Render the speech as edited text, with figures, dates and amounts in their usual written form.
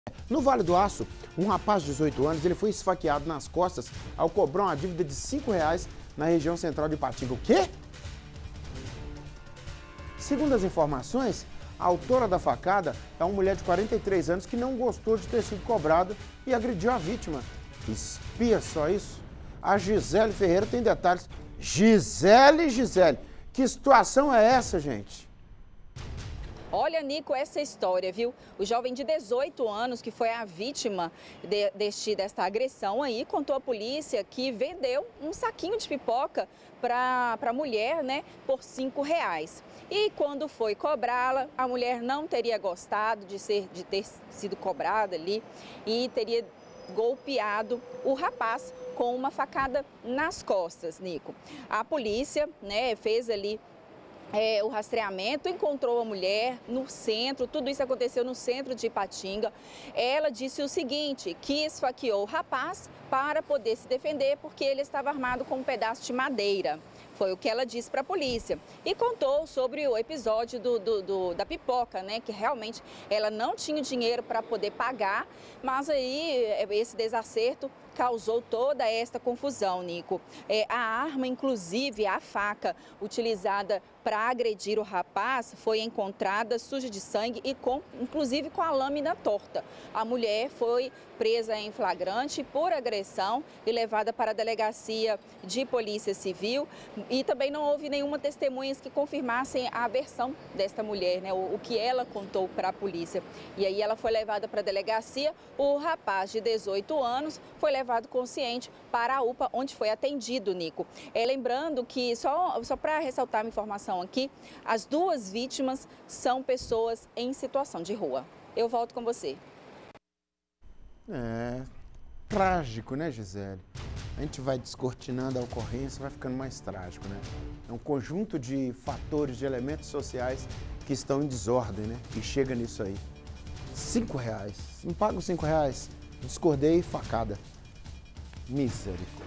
No Vale do Aço, um rapaz de 18 anos ele foi esfaqueado nas costas ao cobrar uma dívida de R$ 5 na região central de Ipatinga. O quê? Segundo as informações, a autora da facada é uma mulher de 43 anos que não gostou de ter sido cobrada e agrediu a vítima. Espia só isso? A Gisele Ferreira tem detalhes. Gisele, que situação é essa, gente? Olha, Nico, essa história, viu? O jovem de 18 anos, que foi a vítima desta agressão aí, contou à polícia que vendeu um saquinho de pipoca para a mulher, né, por R$ 5. E quando foi cobrá-la, a mulher não teria gostado de ter sido cobrada ali e teria golpeado o rapaz com uma facada nas costas, Nico. A polícia, né, fez ali o rastreamento, encontrou a mulher no centro, tudo isso aconteceu no centro de Ipatinga. Ela disse o seguinte, que esfaqueou o rapaz para poder se defender porque ele estava armado com um pedaço de madeira. Foi o que ela disse para a polícia. E contou sobre o episódio da pipoca, né? Que realmente ela não tinha dinheiro para poder pagar, mas aí esse desacerto causou toda esta confusão, Nico. A arma, inclusive a faca utilizada para agredir o rapaz, foi encontrada suja de sangue e inclusive com a lâmina torta. A mulher foi presa em flagrante por agressão e levada para a delegacia de polícia civil. E também não houve nenhuma testemunha que confirmassem a versão desta mulher, né, o que ela contou para a polícia. E aí ela foi levada para a delegacia, o rapaz de 18 anos foi levado consciente para a UPA, onde foi atendido, Nico. Lembrando que, só para ressaltar uma informação aqui, as duas vítimas são pessoas em situação de rua. Eu volto com você. Trágico, né, Gisele? A gente vai descortinando a ocorrência, vai ficando mais trágico, né? É um conjunto de fatores, de elementos sociais que estão em desordem, né? E chega nisso aí. R$ 5. Não pago R$ 5. Discordei, facada. Misericórdia.